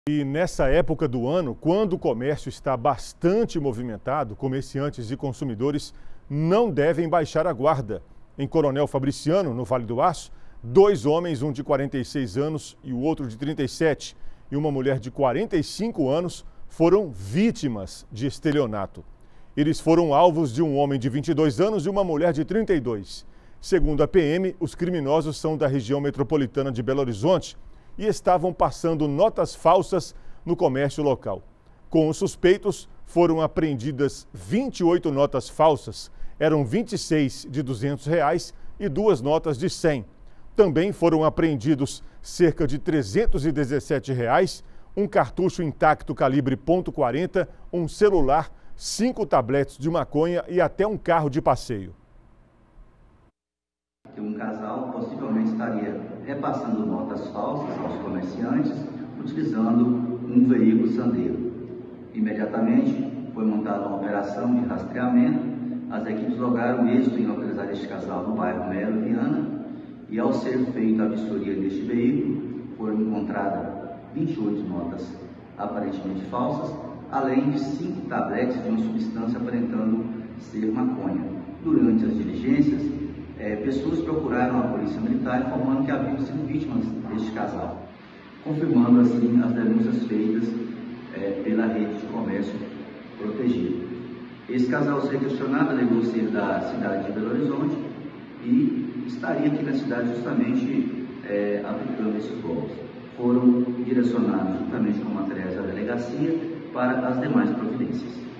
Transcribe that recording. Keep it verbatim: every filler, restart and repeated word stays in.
E nessa época do ano, quando o comércio está bastante movimentado, comerciantes e consumidores não devem baixar a guarda. Em Coronel Fabriciano, no Vale do Aço, dois homens, um de quarenta e seis anos e o outro de trinta e sete, e uma mulher de quarenta e cinco anos, foram vítimas de estelionato. Eles foram alvos de um homem de vinte e dois anos e uma mulher de trinta e dois. Segundo a P M, os criminosos são da região metropolitana de Belo Horizonte e estavam passando notas falsas no comércio local. Com os suspeitos, foram apreendidas vinte e oito notas falsas, eram vinte e seis de duzentos reais e duas notas de cem. Também foram apreendidos cerca de trezentos e dezessete reais, um cartucho intacto calibre ponto quarenta, um celular, cinco tabletes de maconha e até um carro de passeio. Um casal possivelmente estaria repassando notas falsas aos comerciantes, utilizando um veículo Sandero. Imediatamente foi montada uma operação de rastreamento, as equipes lograram êxito em localizar este casal no bairro Melo Viana, e ao ser feita a vistoria deste veículo, foram encontradas vinte e oito notas aparentemente falsas, além de cinco tabletes de uma substância aparentando ser maconha. Durante as diligências, É, pessoas procuraram a polícia militar informando que haviam sido vítimas deste casal, confirmando assim as denúncias feitas é, pela rede de comércio protegido. Esse casal, ao ser questionado, alegou ser da cidade de Belo Horizonte e estaria aqui na cidade justamente é, aplicando esses golpes. Foram direcionados juntamente com materiais da delegacia para as demais providências.